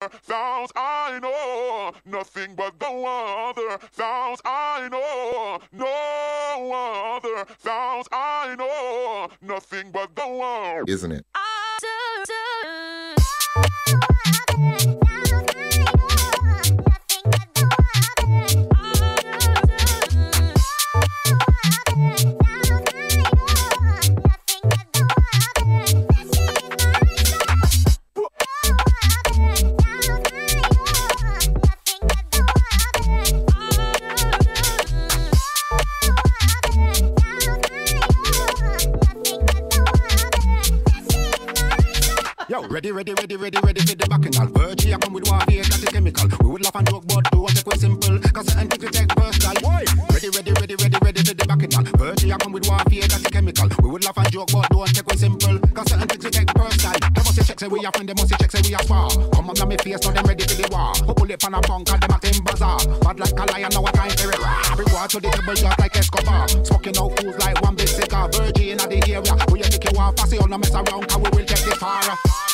Sounds I know, nothing but the other. Sounds I know, no other. Sounds I know, nothing but the other. Isn't it? Ready for the bacchanal. Virji, I come with one here, that's a chemical. We would laugh and joke, but do what take way simple. Cause certain things we take personal. Ready for the bacchanal. Virji, I come with one here, that's a chemical. We would laugh and joke, but do what take way simple. Cause certain things we take personal. They must check, say we are friend, they must check, say we are spar. Come on, now me face, now them ready for the war. Who pull it on a punk, and them acting bazaar. Bad like a lion, now a time for it. Every war to the table, just like Escobar. Smoking out fools like one big cigar. Virji in the area, we you think you want fussy, all no mess around, cause we will take this far.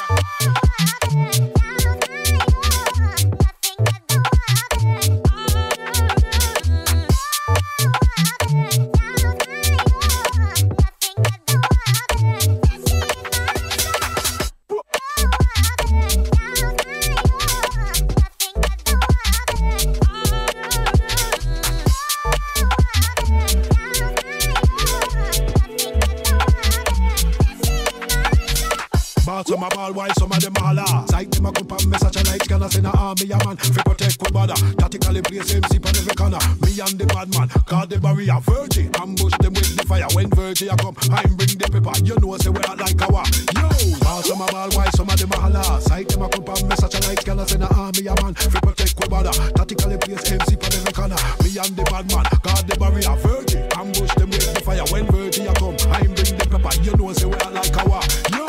Some a ball while some of them all are. Sight them a group and me such a light scanner. Send a army a man fi protect we border. Tactically place MC on every corner. Me and the bad man guard the barrier. Virji ambush them with the fire. When Virji a come, I bring the pepper. You know say we are like our. Yo, some a ball while some of them all are. Sight them a group and me such a light scanner. Send a army a man fi protect we border. Tactically place MC on every corner. Me and the bad man guard the barrier. Virji ambush them with the fire. When Virji a come, I bring the pepper. You know say we are like our. Yo.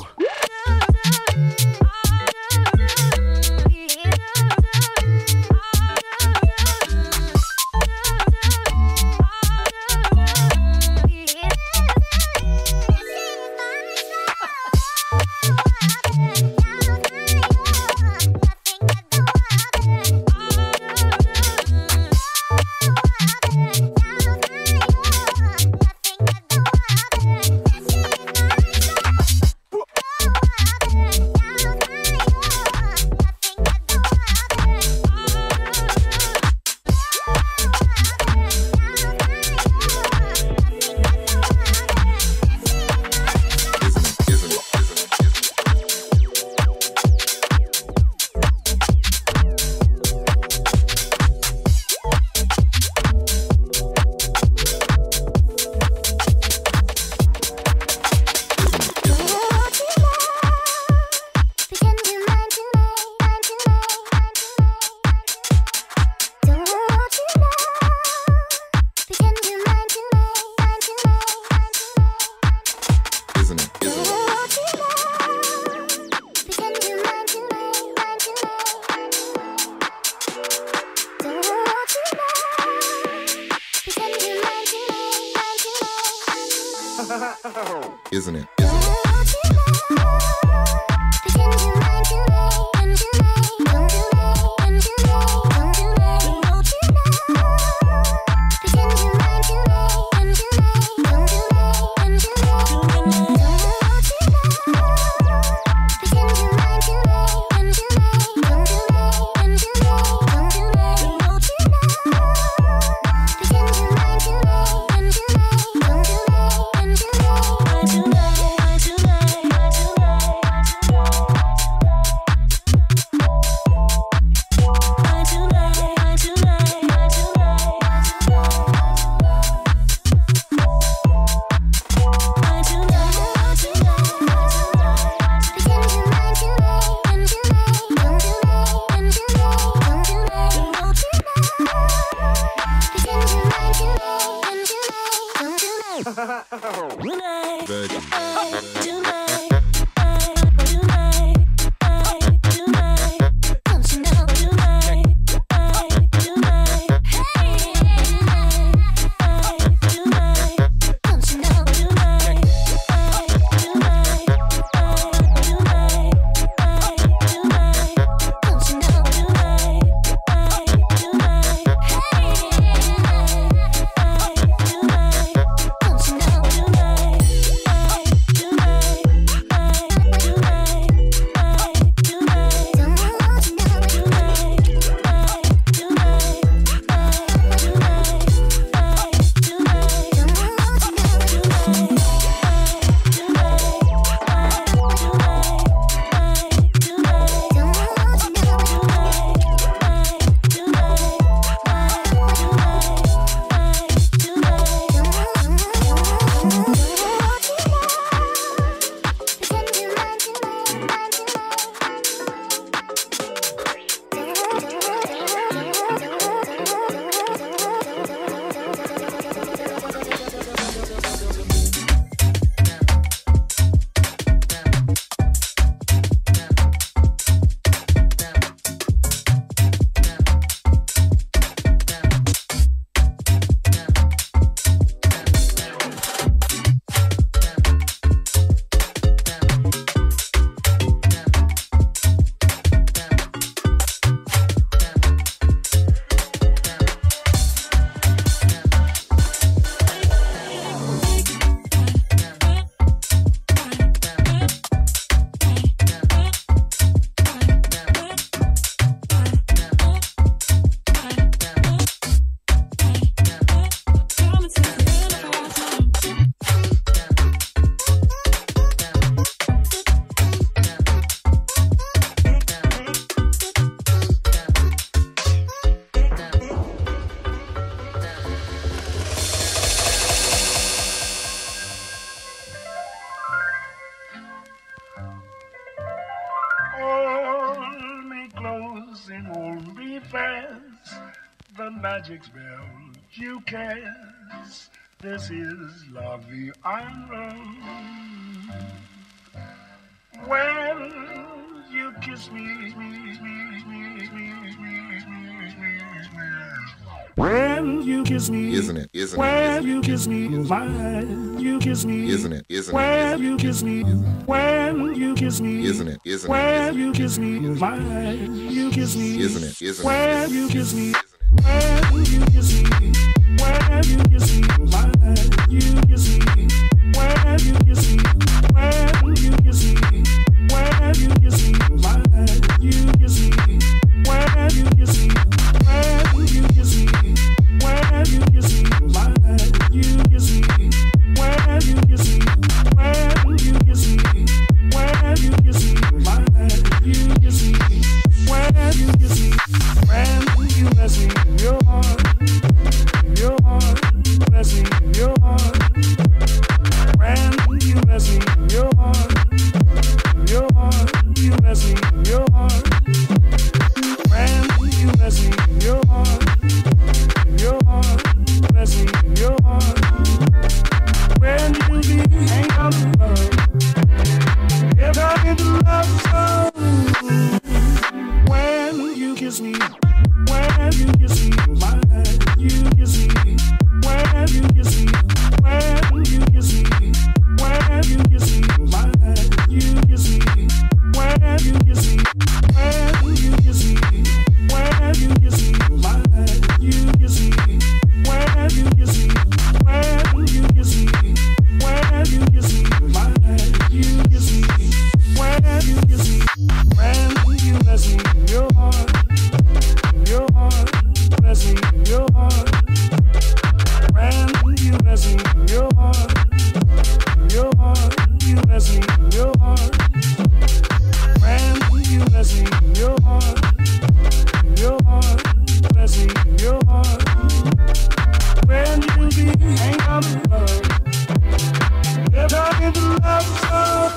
Isn't it? using only fans, the magic spell you cast. This is La Vie en Rose. When you kiss me, when you kiss me, isn't it? Isn't when it? you kiss me, mine, you kiss me, Isn't it? Isn't it? when you kiss me, when you kiss me, Isn't it? Isn't it? when you kiss me, mine, you kiss me, Isn't it? Isn't it? when you kiss me, when you kiss me, when you kiss me, mine, you kiss me, when you kiss me, when you kiss me, when you kiss me, mine, you kiss me, when you kiss me, when you kiss me, when you kiss me, mine, you kiss me, when you kiss me, when you kiss me, when you kiss me, mine, you kiss me, when you kiss me, when you mess me, your heart, mess me, your heart, when you mess me, your heart, you mess me, your heart, when you mess me, your heart, mess me, your heart, when you be ain't coming love, if I get the love song, when you kiss me, when you kiss me, mine, you kiss me, when you kiss me, when you kiss me, when you kiss me, mine, you kiss me, when you kiss me, when you kiss me, when you kiss me, mine, you kiss me, when you kiss me, when you kiss me, when you kiss me, mine, you kiss me, when you kiss me, when you mess me, your heart, mess me, your heart, when you mess me, your heart, you mess me, your heart, when you mess me, your heart, mess me, your heart, when you be ain't coming love, if I get the love song,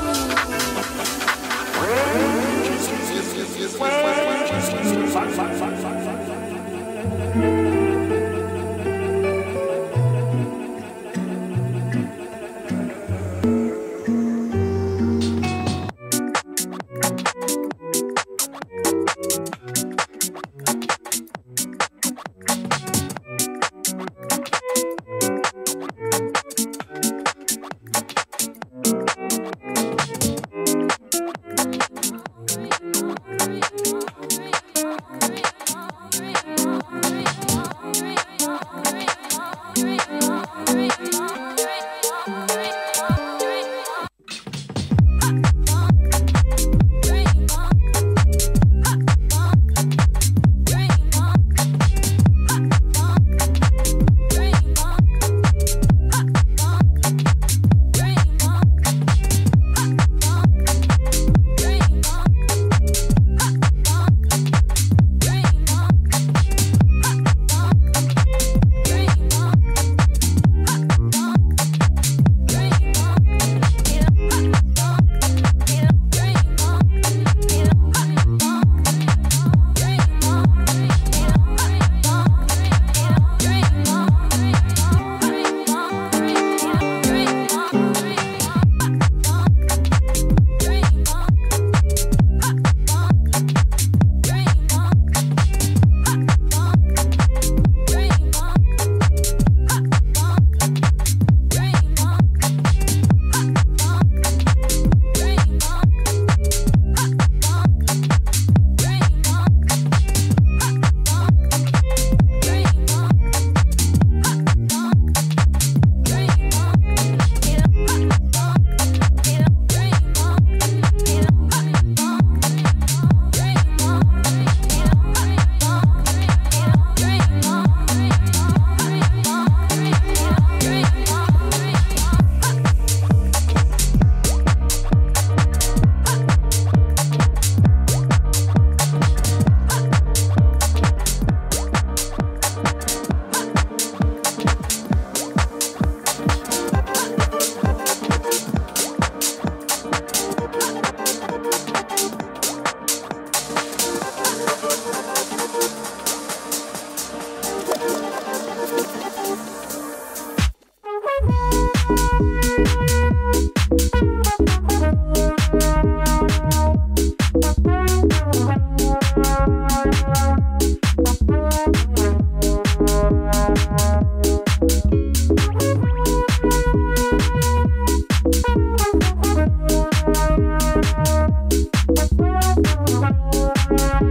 when you kiss me, when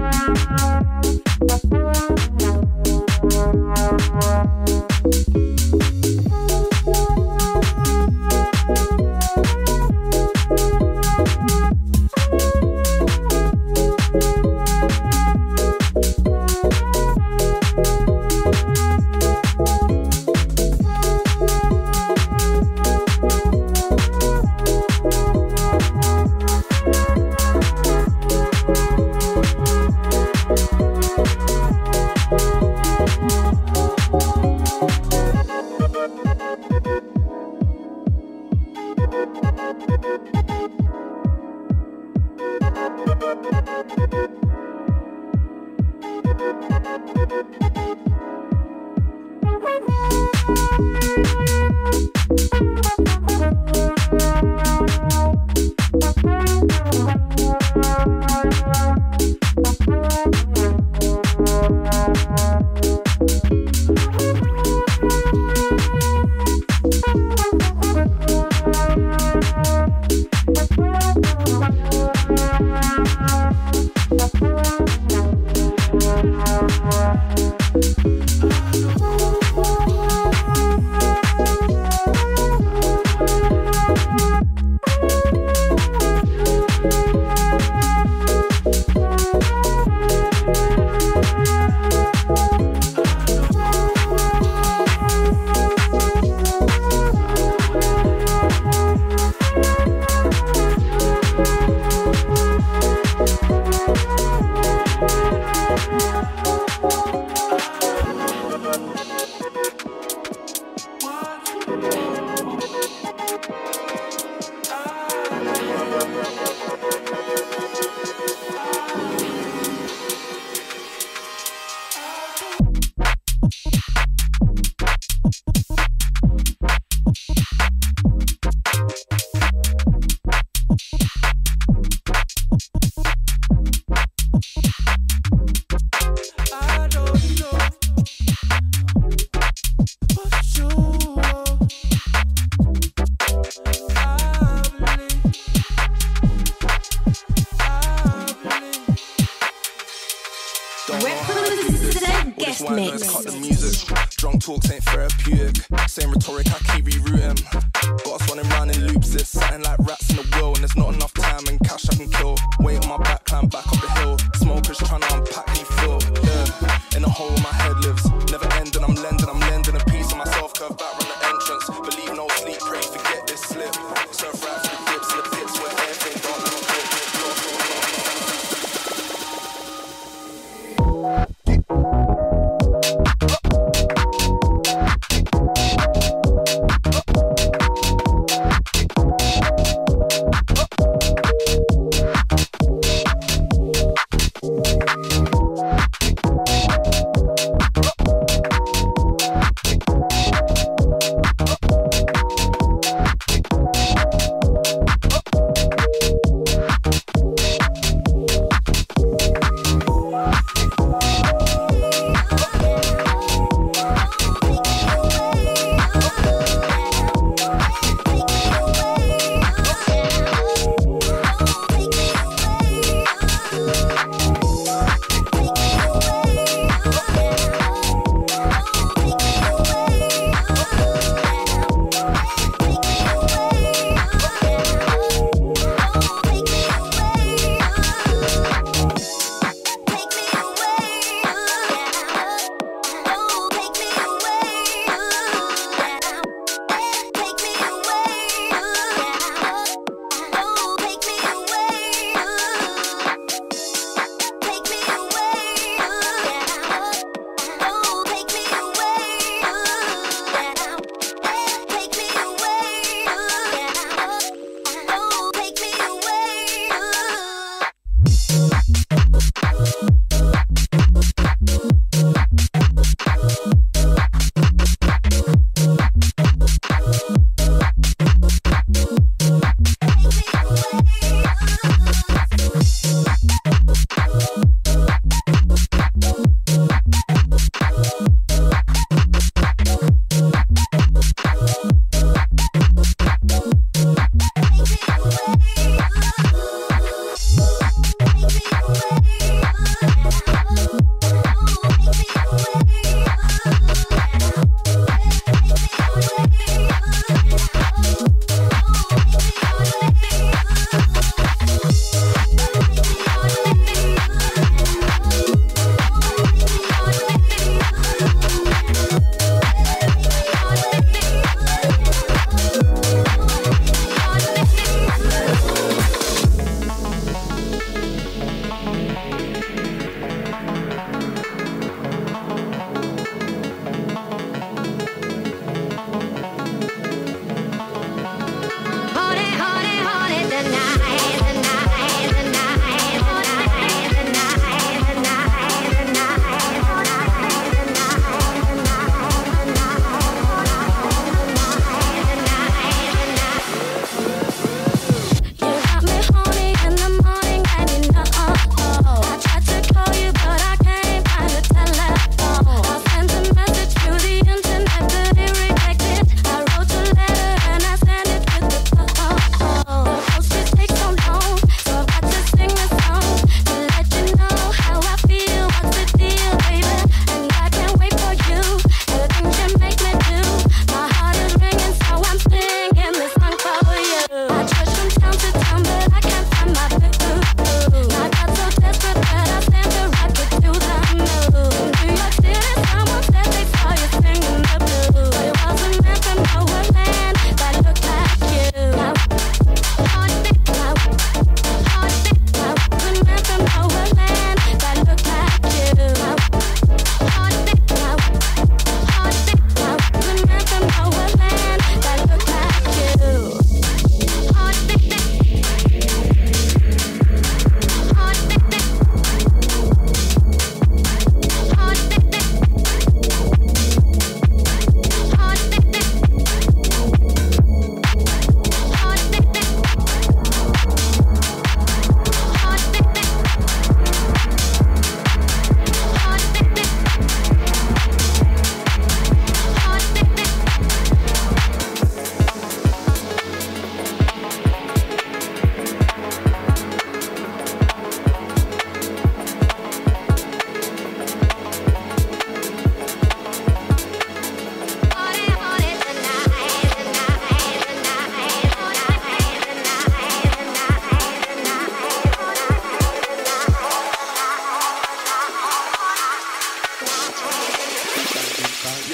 Cut the music. Drunk talks ain't therapeutic. Same rhetoric, I keep rerouting. Got us running round in loops. It's something like rats in the wheel, and there's not enough time and cash I can kill. Weight on my back, climb back up the hill. Smokers trying to unpack, how you feel. Yeah, in a hole my head lives. Never ending, I'm lending a piece of myself. Curve back on the entrance. Believe no sleep, pray forget this slip. Surf right for the dips and the pits where everything don't look good.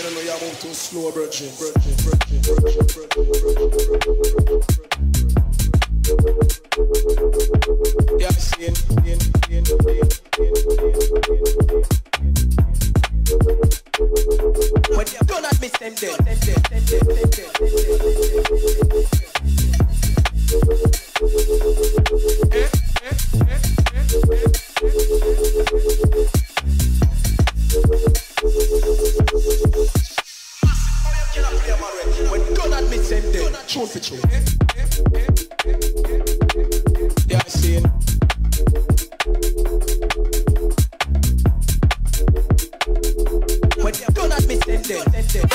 You don't know you move too slow, Virji. Yeah, seeing. When you don't admit them dead. When don't admit them dead. Tune for tune. Yeah, I see it. When you don't admit them dead.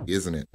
isn't it?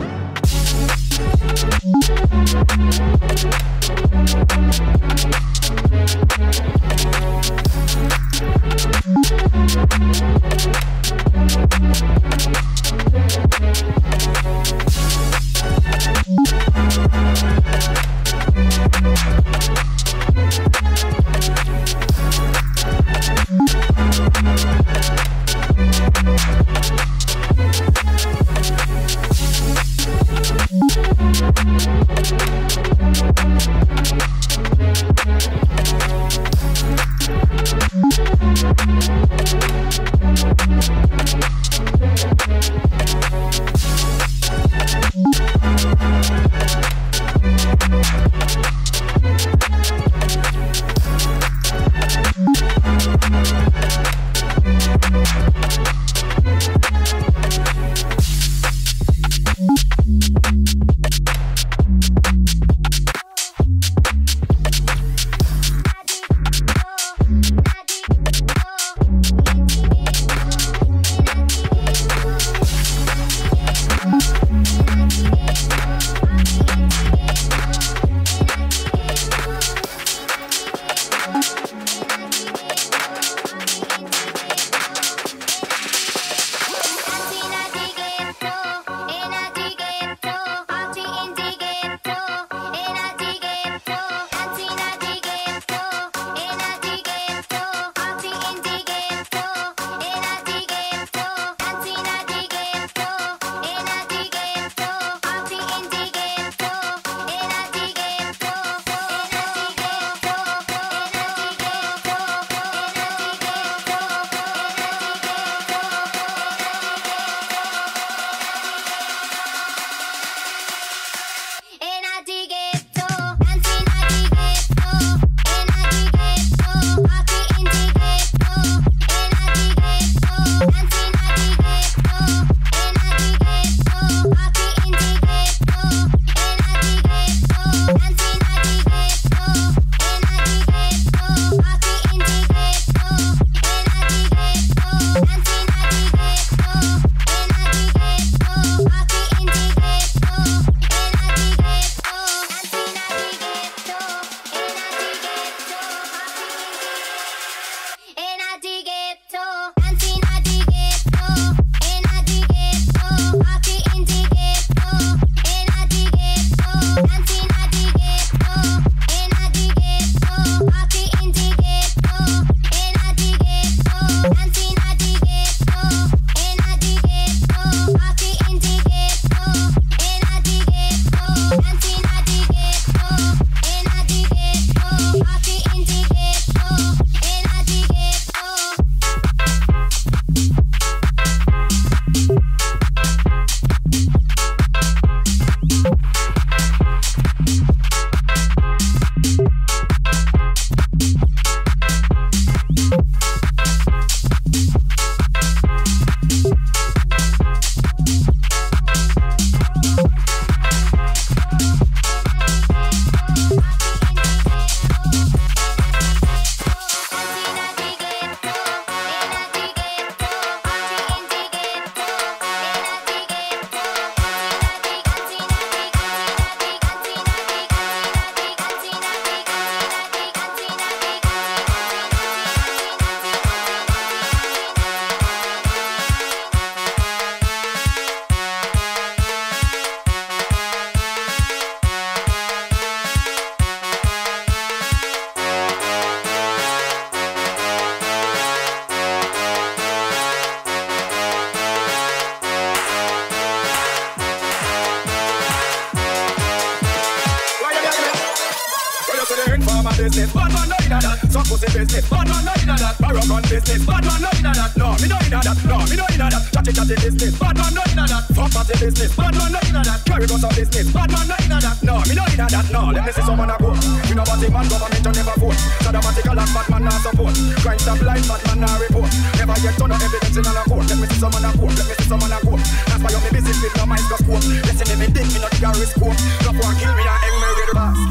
business, bad man no inna that. Some pussy business, bad man no inna that. Barrow gun business, bad man no inna that. No, me no inna that. No, me no inna that. Chatty business, bad man no inna that. Fuck party business, bad man no inna that. Carry guns of business, bad man no inna that. No, me no inna that. No, let me see someone a go. You know what the man government you never vote. Sadomatical and bad man not support. Crime stop line, bad man not report. Never get ton of evidence in a court. Let me see someone a go. Let me see someone a go. That's why you me business with no microscope. Listen to me dick, me not the risk scope. Drop one kill me and hang me with the boss.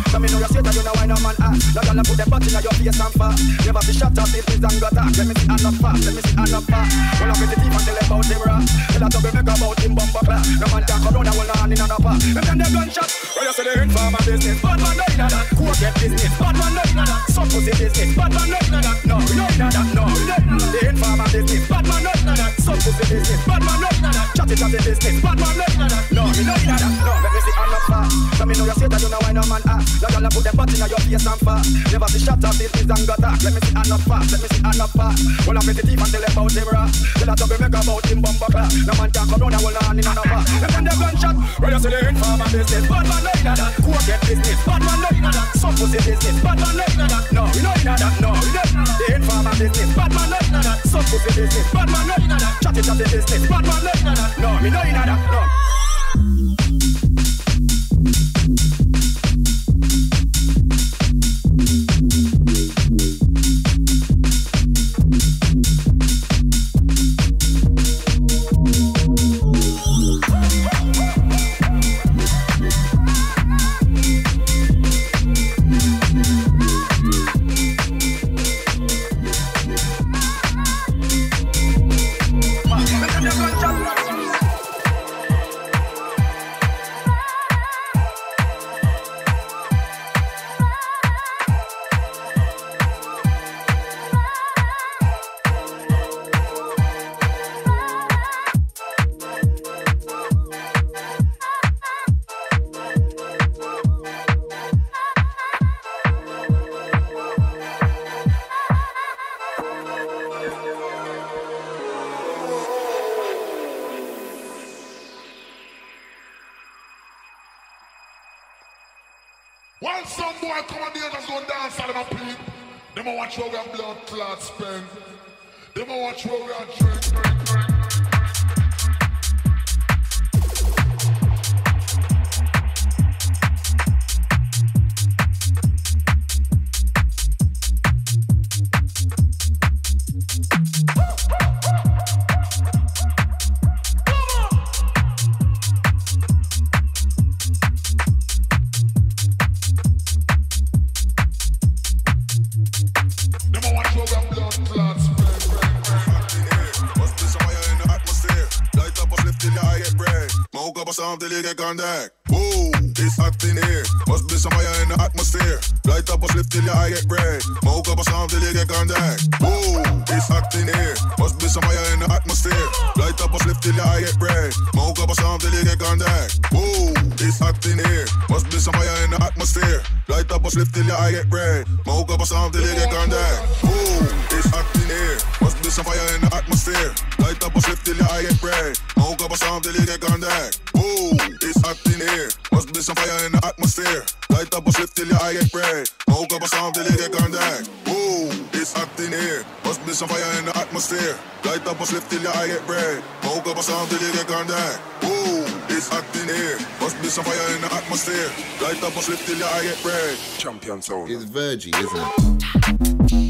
So me know you say that you know why no man ask. Now y'all put them butt in your face and fast. Never see shot up if it's and got attack. Let me see hand up fast, let me see hand up fast. When I get the teeth and tell about him rock. Tell a double make about him bumper clap. No man can come round and hold a hand in another part. Them then they gunshot. When you say they inform a business, bad man no inna that. Court get business, bad man no inna that. Some pussy business, bad man no inna that. No, we no inna that, no. They inform a business, bad man no inna that. Some pussy business, bad man no inna that. Chatty business, bad man no inna that. No, we no inna that, no. Let me see hand up fast. So me know you say that you know why no man ask. Now y'all put them butt in your face and fast. Never see shot up business and got attack. Let me see hand up fast, let me see hand up fast. When I get the teeth and tell about him rock. Tell a double make about him bumper clap. No man can come round and hold a hand in another part. Them then they gunshot. When you say they inform a business, bad man no inna that. Court get business, bad man no inna that. Some pussy business, bad man no inna that. No, we no inna that, no. They inform a business, bad man no inna that. Some pussy business, bad man no inna that. Chatty business, bad man no inna that. No, we no inna that, no. While some boy come on there just go dance all them a peep. Them a watch how we have blood clot spend. Them a watch how we have drink. Till you get contact. Whoa, it's hot in here. Must be some fire in the atmosphere. Light up a slip till your eye get red. Smoke up a sound till you get contact. Whoa, it's hot in here. Must be some fire in the atmosphere. Light up a slip till your eye get red. Smoke up a sound till you get contact. Whoa, it's hot in here. Must be some fire in the atmosphere. Light up a slip till your eye get red. Smoke up a sound till you get contact. Whoa, it's hot in here. Must be some fire in the atmosphere. Light up a slip till your eye get red. Smoke up a sound till you get contact. Whoa, it's hot in here. Must be some fire in the atmosphere. Light up a slip till your eye get red. Smoke up a sound till you get contact. Whoa, it's hot in here. Must be some fire in the atmosphere. Light up a slip till your eye get red. Smoke up a sound till you get contact. Whoa, it's hot in here. Must be some fire in the atmosphere. Light up a slip till your eye get red. Champion sound. It's Virji, isn't it?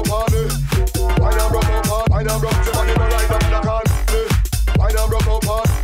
Why not broke up on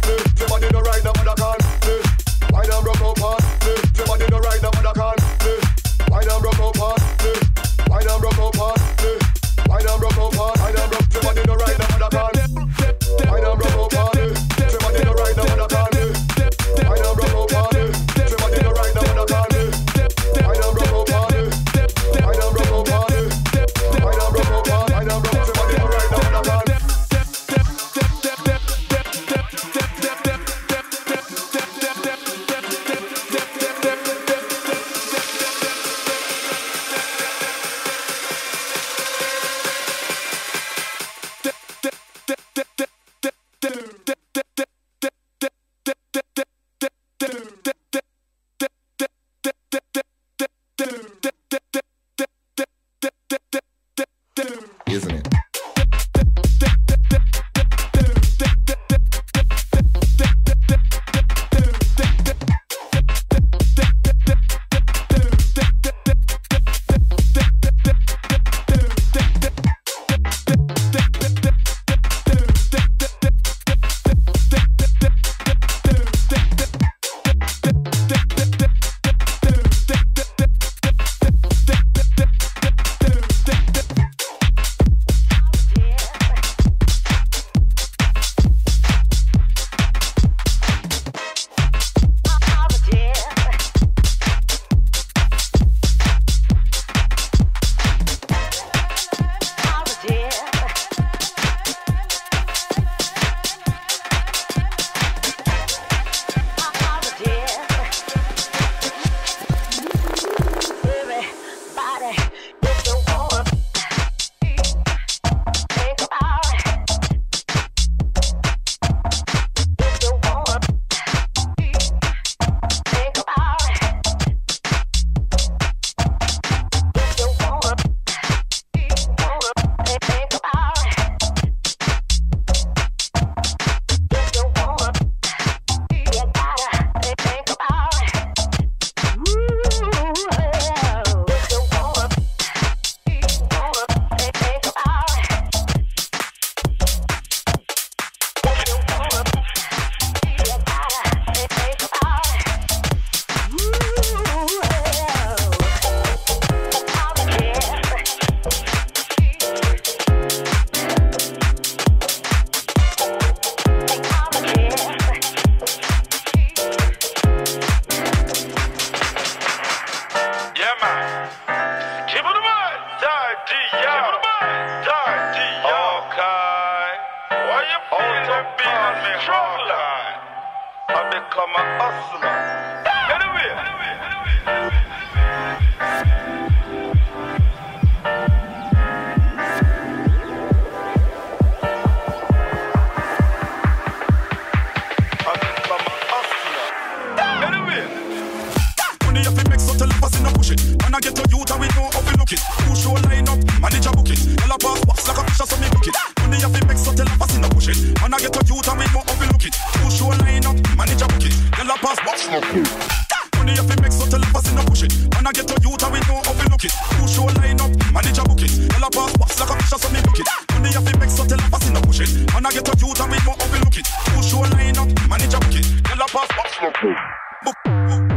it. Who show line up, manage a book it. Tell a pass box like a fish so me book it. Money have to make so tell a pass in a push it. Man I get a youth and we more overlook it. Who show line up, manage a book it. Tell a pass box like money have to make so tell a pass in a push it. Man I get a youth and we more overlook it. Who show line up, manage a book it. Tell a pass box like a fish so me book it. Money have to make so tell a pass in a push it. Man I get a youth and we more overlook it. Who show line up, manage a book it. Tell a pass box like book it.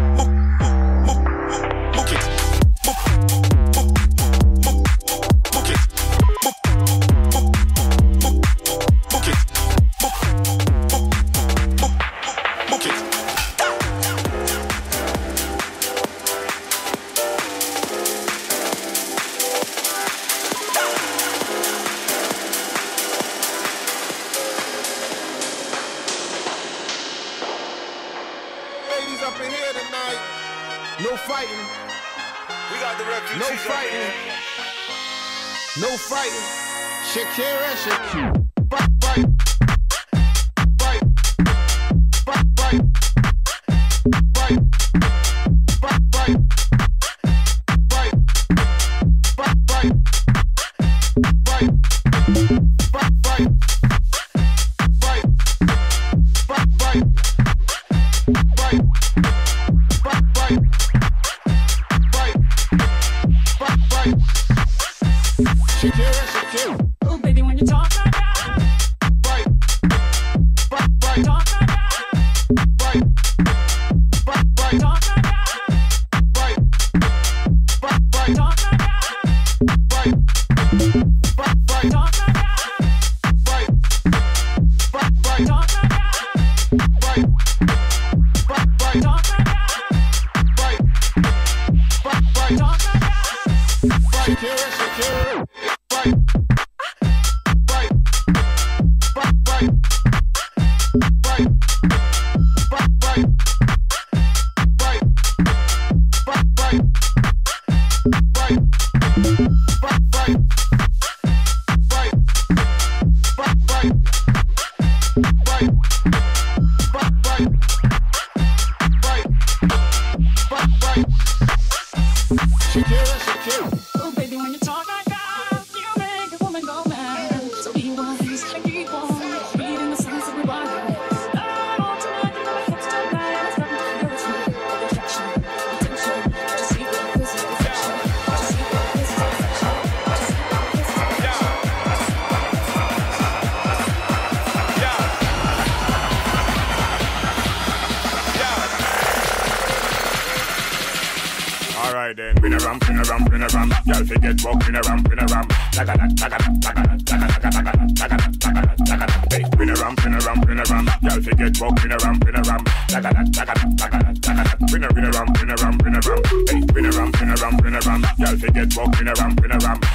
No fighting. Shakira. Oh, baby, when you talk like that, talk like that, talk like that, talk like that, oh, baby, when you talk like that, you make a woman go mad. So be wise and keep on reading the signs of revival. I want to make you hips to night. It's nothing to do with you. Attraction, attention. Just see what this is affection. Just see what this is affection. Just see what this is affection. Alright then, been a ram. Y'all forget walk, been a ram. Been a ram. Y'all forget walk, been a ram. Been a ram. Y'all forget walk, been a ram. Been a ram. Y'all forget walk, been a ram. Been a ram.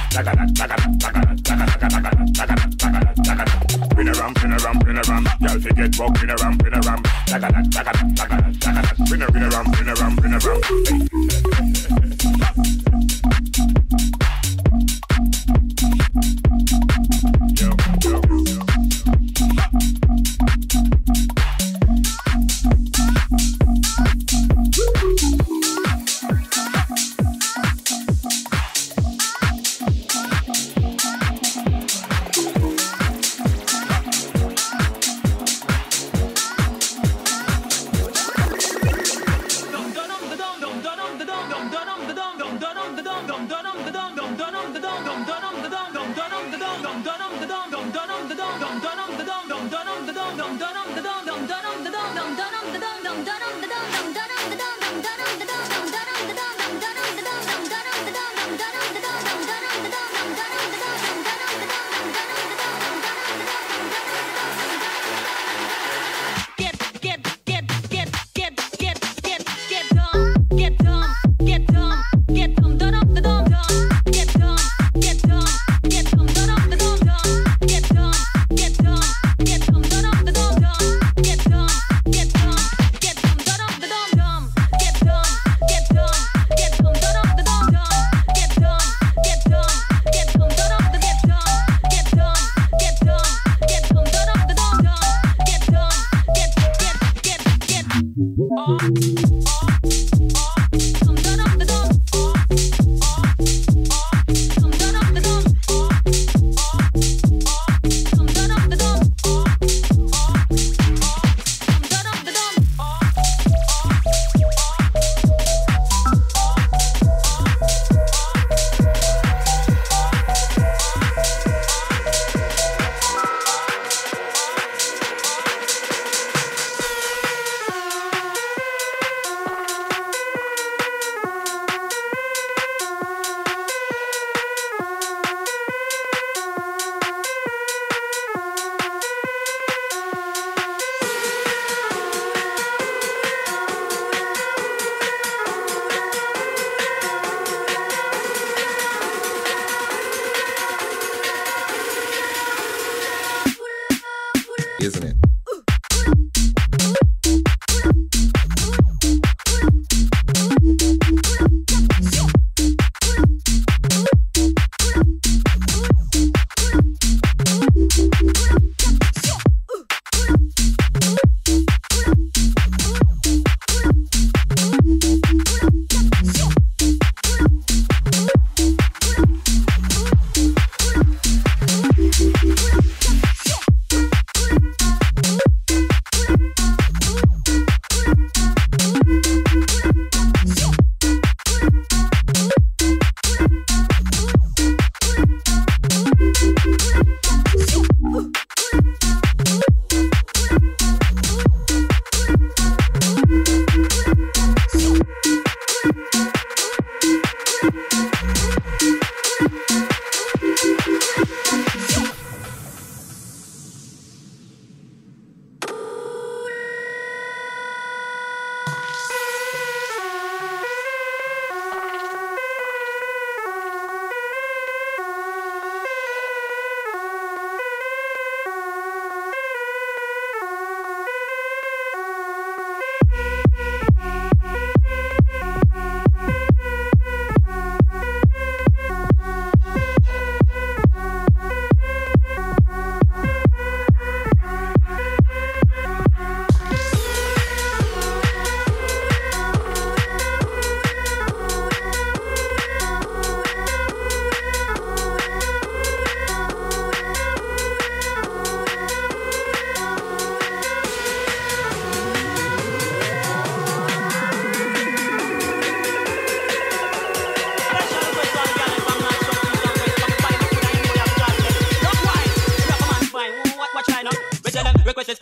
Get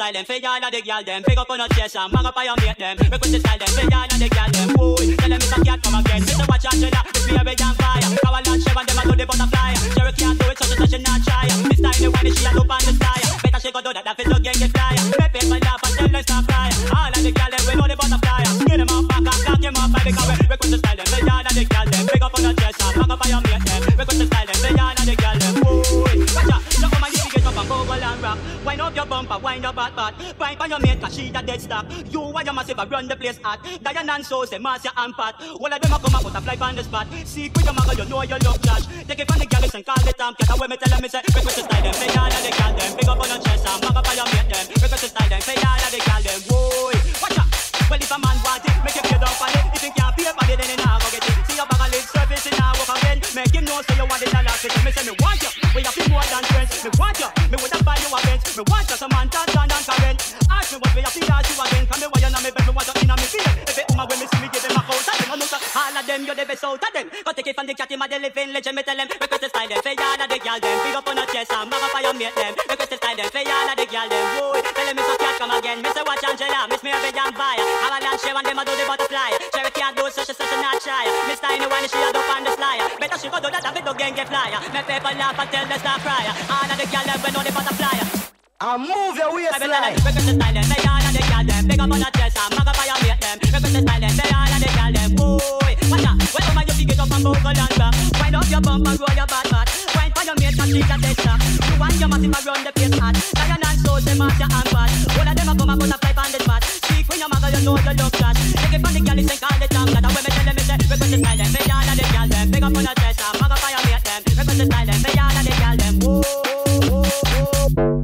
style them, for y'all of the girl them. Pick up on a chest and bang up on your mate them. Request the style them, for y'all of the girl them. Boy, tell them it's a cat come again. Mr. Watch Angela, it's me a red and fire. Cower and Chevron, them a do the butterfly. Cherry can't do it, so she not try. This time the one she a look on the sky. Better she go do that, that fit to get fly. Make people laugh and tell them stop cry. All of the girl them, we know the butterfly. Skin them up back and cock them up by the cover. Request the style them, for y'all of the girl them. Pick up on a chest and bang up on your mate them. Request the style them, for y'all of the girl them. Boy, watch out, so come on, you get up and go and rock. Wind up your bumper, wind your butt. Pipe on your mate, cause she a dead stock. You and your massive, run the place hot. Diane and Sauce, Marcia and Pat. All of them a come up, put a fly on the spot. See, with your mother, you know you love Josh. Take it from the girls and call it Tom Cat. And when me tell them, me say, request the style them. Say all of the girl them. Pick up on your chest and bang up on your mate them. Request the style them. Say all of the girl them. Boy, watch out. Well, if a man want it, make him pay down for it. If he can't pay for it, then he not go get it. See your bag of lip service, he not walk again. Make him know, say you want it a lot. Me say, me want you. We have to more than friends. Me want you. Me would have buy you a Benz. Me want you, some man talk down and current. Ask me what we have to ask you again. Come me why you know me, baby, want you in a me feeling. If it woman when me see me give them a coat, I don't know, all of them, you're the best out of them. Go take it from the cat, him a the living legend, me tell them. Request the style them, say all of the girl them. Big up on the chest and bang up on your mate them. Request the style them, say all of the girl them. Boy, tell them it's a cat come again. Me say watch Angela, miss me a big and fire. Avalanche and them a do the butterfly. Cherry can't do so she not shy. Miss Tiny one, she a dope on the flyer. Better she go do that, a bit of gang get flyer. Me people laugh and tell them stop cry. All of the girl them, we know the butterfly. I move your waistline. Request the style them, say all of the girl them. Big up on the chest and bang up on your mate them. Request the style them, say all of the girl them. Boy, watch out. When woman you pick it up and buckle and back. Wind up your bump and roll your back. Wind for your mate cause she's a tester. You want your massive around the place hot. Diane and Sauce, Marcia and Pat. All of them a come and put a fly on the spot. Speak when your mother, you know you love that. Take it from the girl, it's like all the time. That when me tell them, me say, request the style them. Say all of the girl them. Big up on the chest and bang up on your mate them. Request the style them. Say all of the girl them. Whoa, whoa, whoa.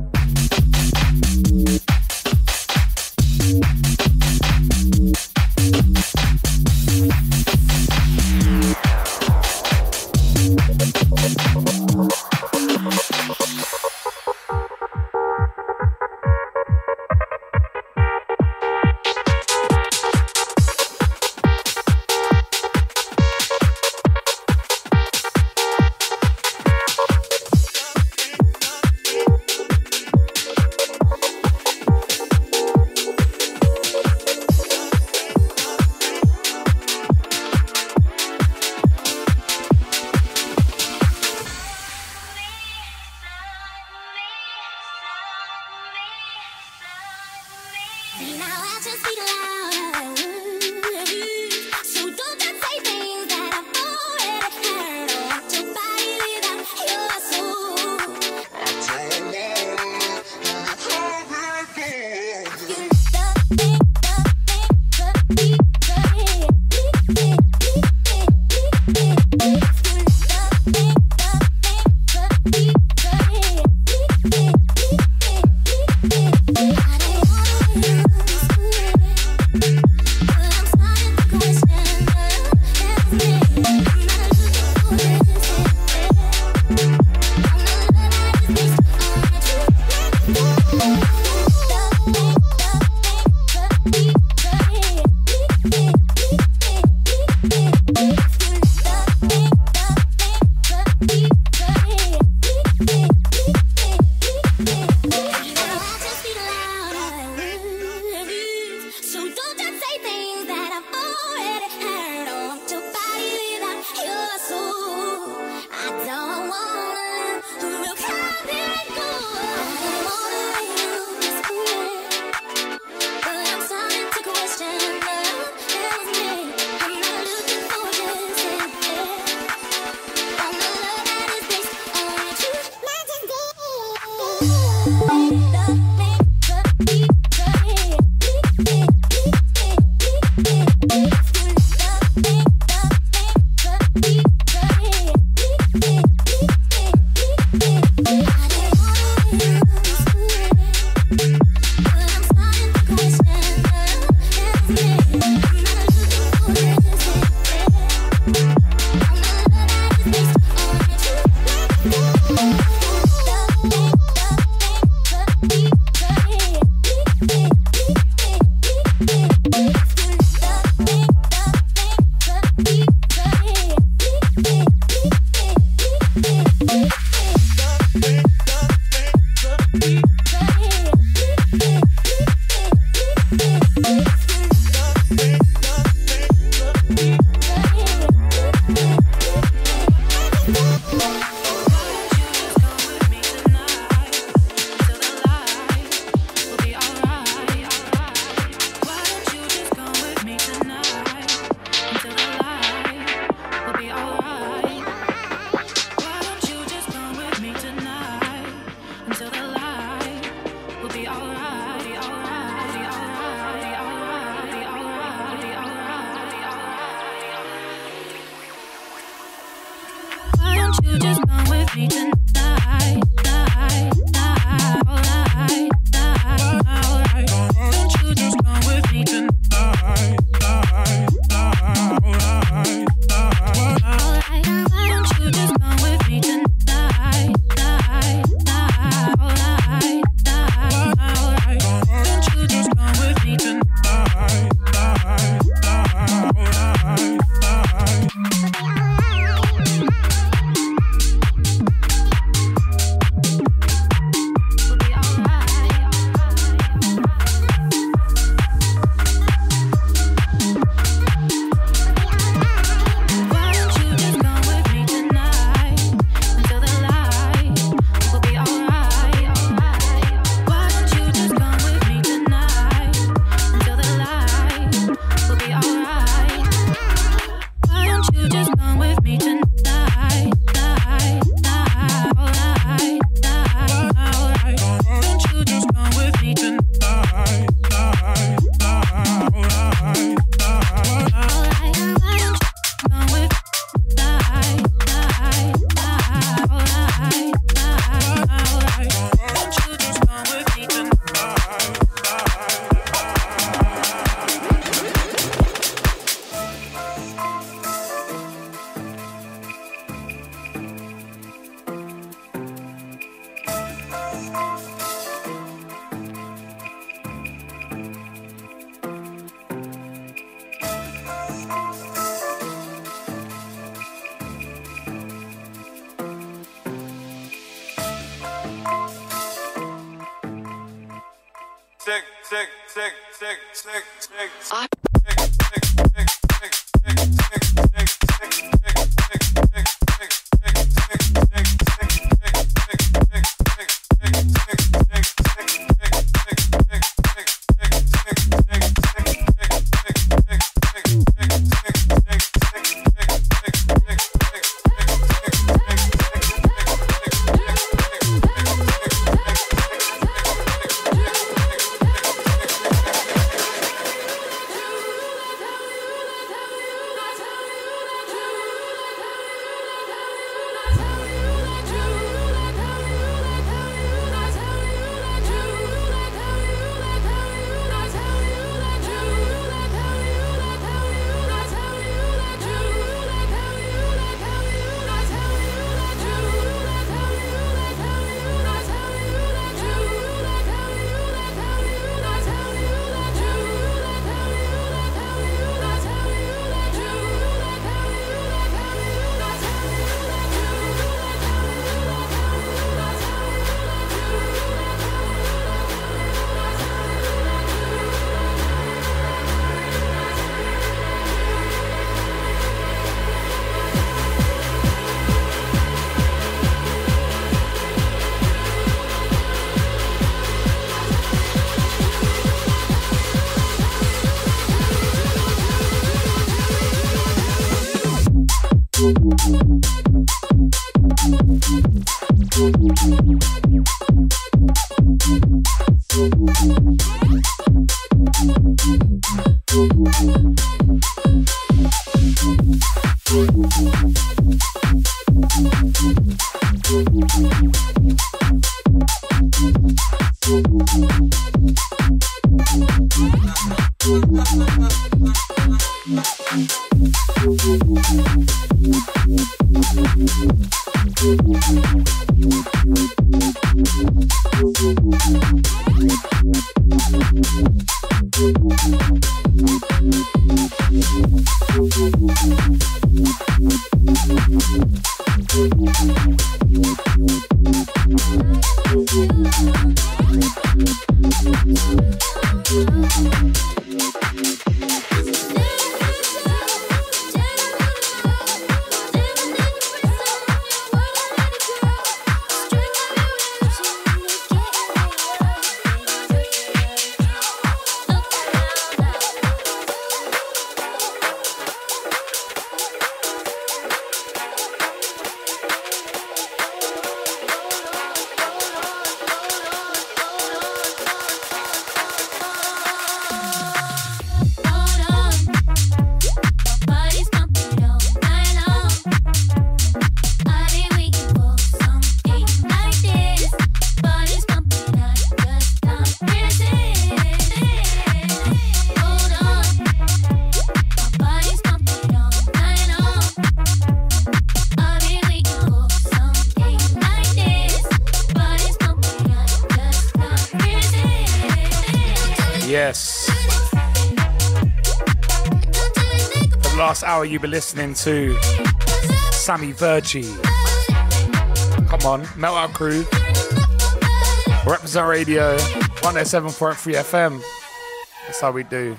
last hour you've been listening to Sammy Virji. Come on, Meltout Crew. Represent Radio, 107.3 FM. That's how we do.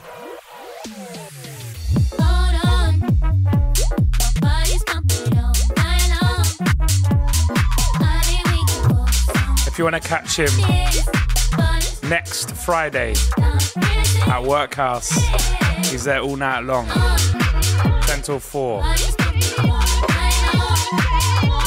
If you want to catch him next Friday at Workhouse, he's there all night long, 10 till 4.